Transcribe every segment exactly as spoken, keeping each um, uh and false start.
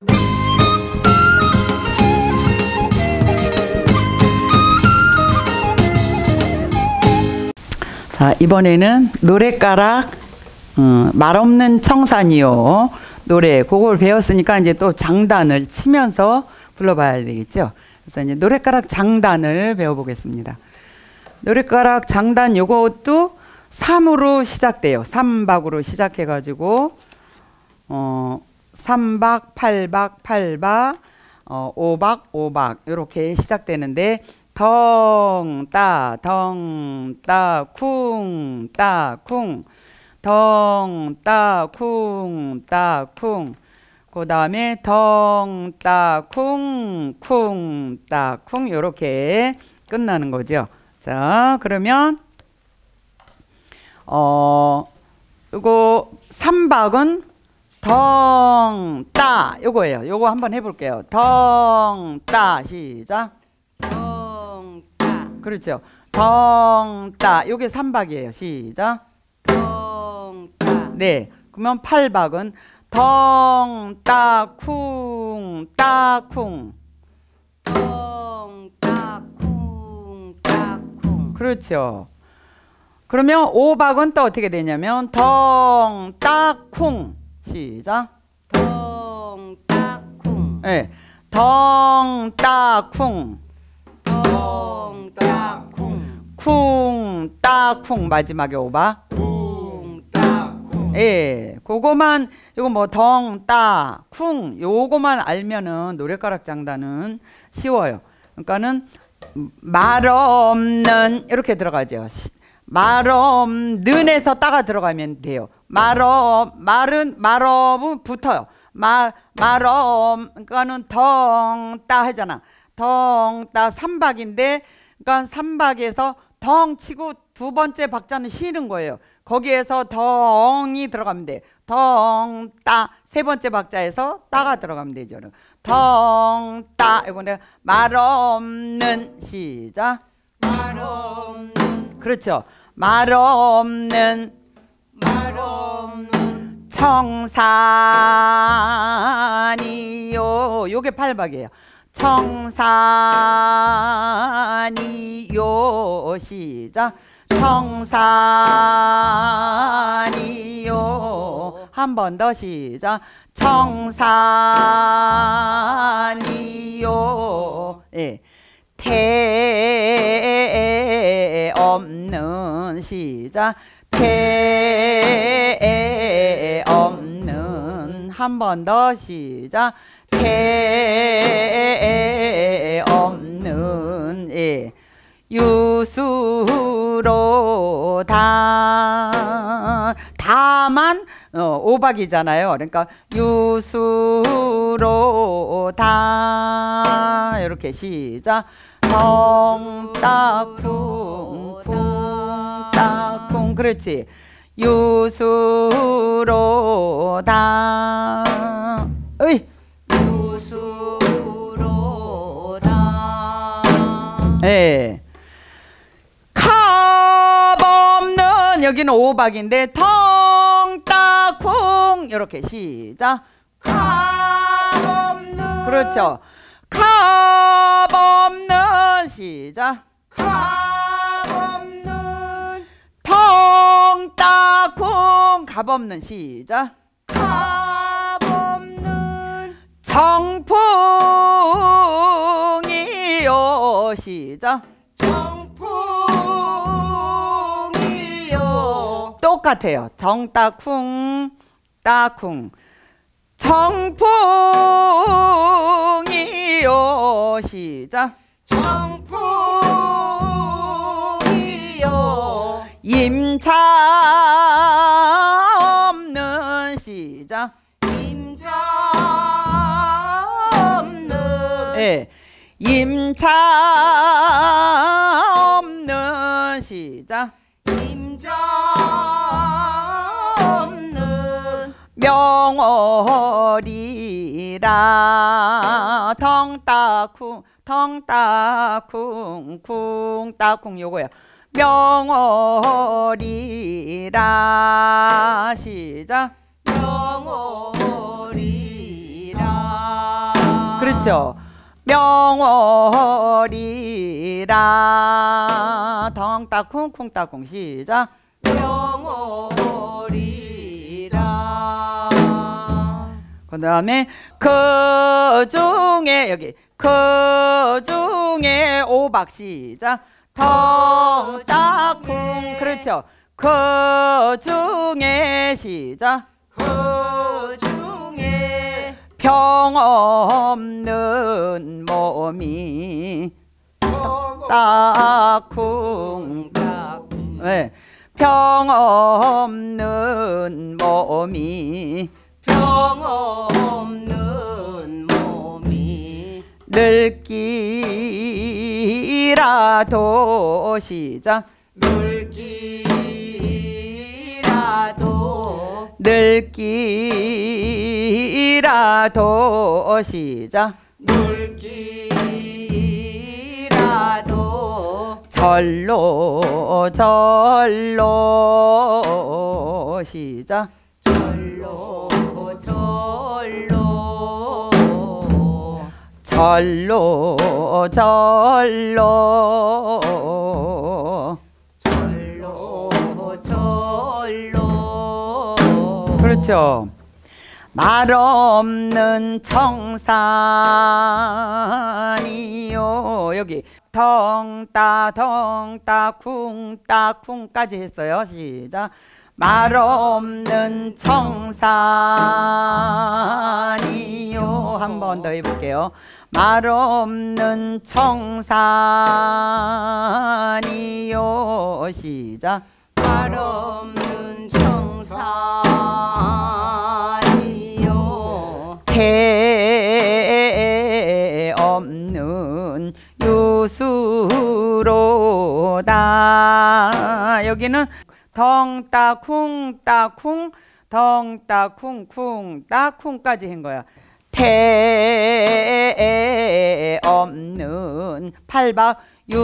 자, 이번에는 노랫가락 음, 말없는 청산이요 노래 그걸 배웠으니까 이제 또 장단을 치면서 불러봐야 되겠죠. 그래서 이제 노랫가락 장단을 배워보겠습니다. 노랫가락 장단 요것도 삼으로 시작돼요. 삼박으로 시작해가지고 어, 삼박, 팔박, 팔박, 어, 오박, 오박 이렇게 시작되는데 덩, 따, 덩, 따, 쿵, 따, 쿵, 덩, 따, 쿵, 따, 쿵. 그 다음에 덩, 따, 쿵, 쿵, 따, 쿵 이렇게 끝나는 거죠. 자, 그러면 어, 이거 삼박은 덩, 따 요거예요. 요거 한번 해볼게요. 덩, 따 시작. 덩, 따. 그렇죠. 덩, 따. 요게 삼박이에요. 시작. 덩, 따. 네. 그러면 팔박은 덩, 따, 쿵, 따, 쿵. 덩, 따, 쿵, 따, 쿵. 그렇죠. 그러면 오박은 또 어떻게 되냐면 덩, 따, 쿵. 시작. 덩, 따, 쿵. 네. 덩, 따, 쿵. 덩, 따, 쿵. 쿵, 따, 쿵. 마지막에 오박. 쿵, 따, 쿵. 예. 그거만 이거 뭐 덩, 따, 쿵 요거만 알면은 노랫가락 장단은 쉬워요. 그러니까는 말 없는 이렇게 들어가죠. 말 없는에서 따가 들어가면 돼요. 말 없, 말은 말 없은 붙어요. 말, 말 없, 그러니까는 덩, 따 하잖아. 덩, 따 삼박인데, 그러니까 삼박에서 덩 치고 두 번째 박자는 쉬는 거예요. 거기에서 덩이 들어가면 돼. 덩, 따. 세 번째 박자에서 따가 들어가면 되죠. 덩, 따. 이거 내가 말 없는 시작. 말 없는. 그렇죠. 말 없는. 말 없는. 청산이요. 요게 팔박이에요. 청산이요. 시작. 청산이요. 한 번 더 시작. 청산이요. 예. 태 없는 시작. 태 없는. 한 번 더 시작. 태 없는. 예. 유수로 다 다만 어, 오박이잖아요. 그러니까 유수로 다 이렇게 시작. 덩따쿵 쿵따쿵. 그렇지. 유수로 다. 어이. 유수로 다. 예. 여기는 오박인데 덩, 따, 쿵 이렇게 시작. 값없는. 그렇죠. 값없는 시작. 값없는. 덩, 따, 쿵 값없는 시작. 값없는. 정풍이요 시작. 똑같아요. 덩, 따, 쿵, 따, 쿵. 정풍이요 시작. 정풍이요. 임차 없는 시작. 임차 없는. 예. 임차 없는 시작. 명월이라 덩따쿵 덩따쿵 쿵따쿵 요거야. 명월이라 시작. 명월이라 그렇죠. 명월이라 덩따쿵 쿵따쿵 시작. 명월이라. 그 다음에 그 중에 여기 그 중에 오박 시작. 덩따쿵 그렇죠. 그 중에 시작. 그 중에 병 없는 몸이 따쿵 따쿵. 네. 병 없는 몸이 병 없는 몸이 늙기라도 시작. 늙기라도 늙기라도 시작. 늙기라도 절로 절로 시작. 절로 절로 절로 절로 절로 절로. 그렇죠. 말 없는 청산이요. 여기 덩따 덩따 쿵따 쿵까지 했어요. 시작. 말 없는 청산이요. 한 번 더 해볼게요. 말 없는 청산이요. 시작. 말 없는 청산이요. 태 없는 유수로다. 여기는 덩따 쿵따 쿵 덩따 쿵쿵 따쿵까지 한 거야. 태 없는 팔박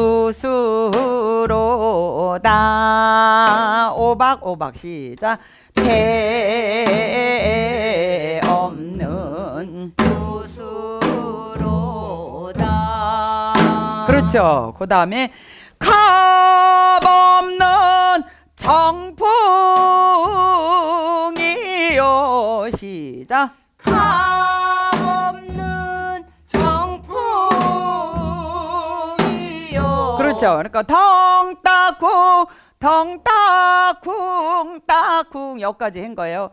유수로다. 오박 오박 시작. 태 없는 유수로다. 그렇죠. 그 다음에 갑 없는 정풍이요. 시작. 갑 없는 정풍이요. 그렇죠. 그러니까 덩따쿵 덩따쿵 따쿵 여기까지 한 거예요.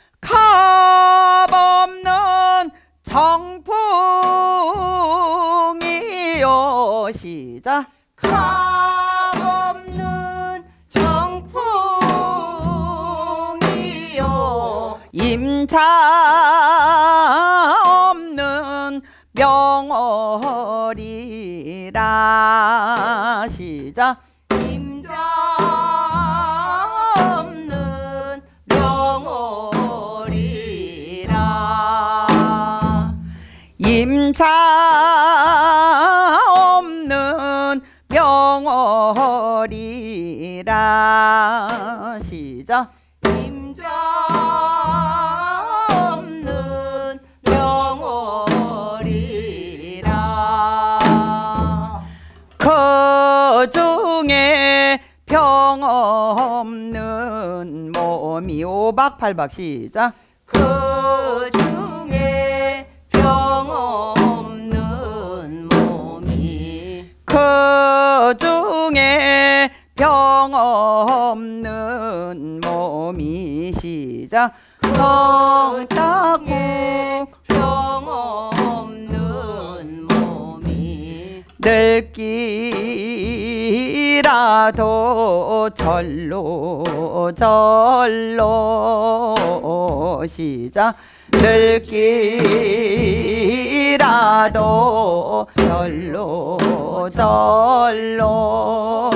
갑 없는 정풍이요. 시작. 갑 없는 정풍이요. 임자 없는 명월이라. 시작. 임자 없는 명월이라. 임자 없는 명월이라. 시작. 임자 없는 명월이라. 그 중에 병 없는 몸이 오박 팔박 시작. 그 중에 병 없는 몸이 그 중에 병 없는 몸이 시작. 덩따쿵 병 없는 몸이 늙기라도 절로 절로 시작. 늙기라도 절로 절로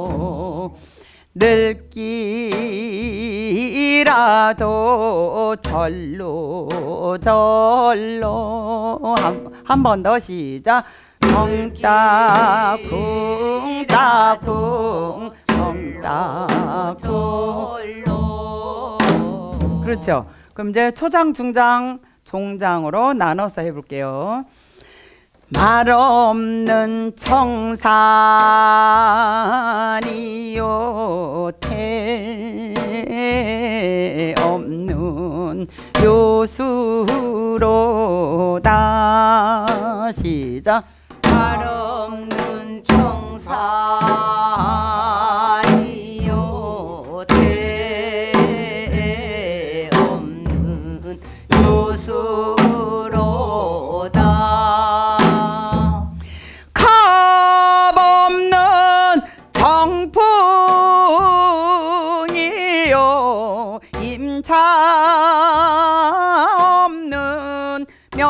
늙기라도 절로 절로 한 번 더 시작. 덩따쿵 따쿵 덩따쿵. 절로. 그렇죠. 그럼 이제 초장, 중장, 종장으로 나눠서 해볼게요. 말 없는 청산이요 태 없는 요수로다. 시작. 말 없는 청산이요 태 없는 요수로다. 값없는 정풍이요 임차 없는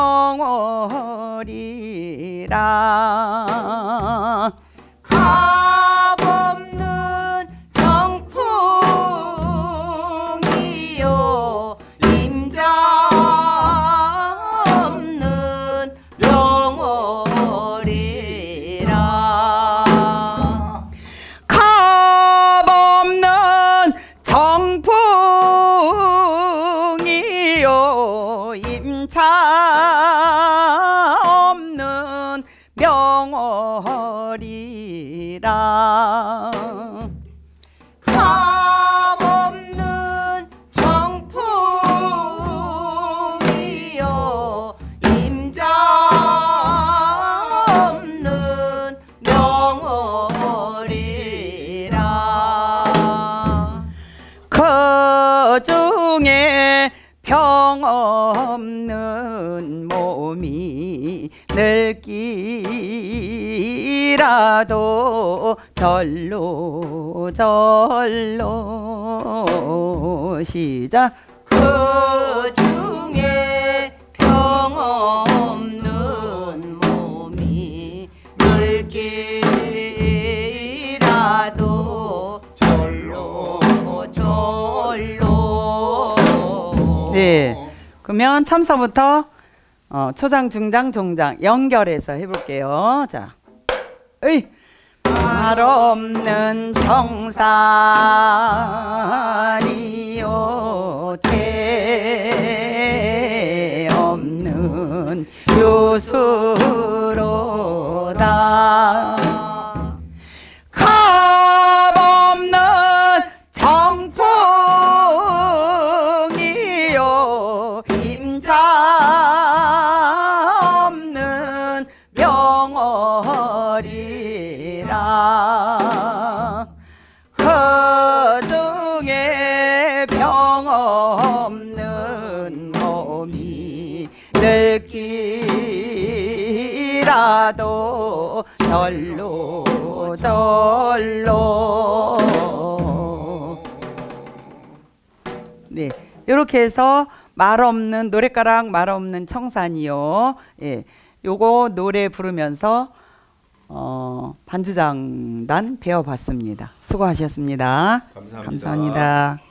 명월이라. 값없는 정풍이요 임자 없는 명월이라. 값없는 정풍이요 임차 없는 명월이라. 값없는 정풍이요 임자 없는 명월이라. 그 중에 병 없는 몸이 늙기라도 절로 절로. 시작. 그 중에 병 없는 몸이 늙기라도 절로 절로. 네. 그러면 참서부터 어, 초장, 중장, 종장 연결해서 해볼게요. 자, 으이. 말 없는 청산이요 태 없는 요수로다. 값없는 정풍이요 임자 없는 명월이라. 그 중에 병 없는 몸이 늙기라도 절로 절로. 네, 이렇게 해서 말 없는 노랫가락 말 없는 청산이요. 예, 요거 노래 부르면서 어, 반주장단 배워봤습니다. 수고하셨습니다. 감사합니다. 감사합니다.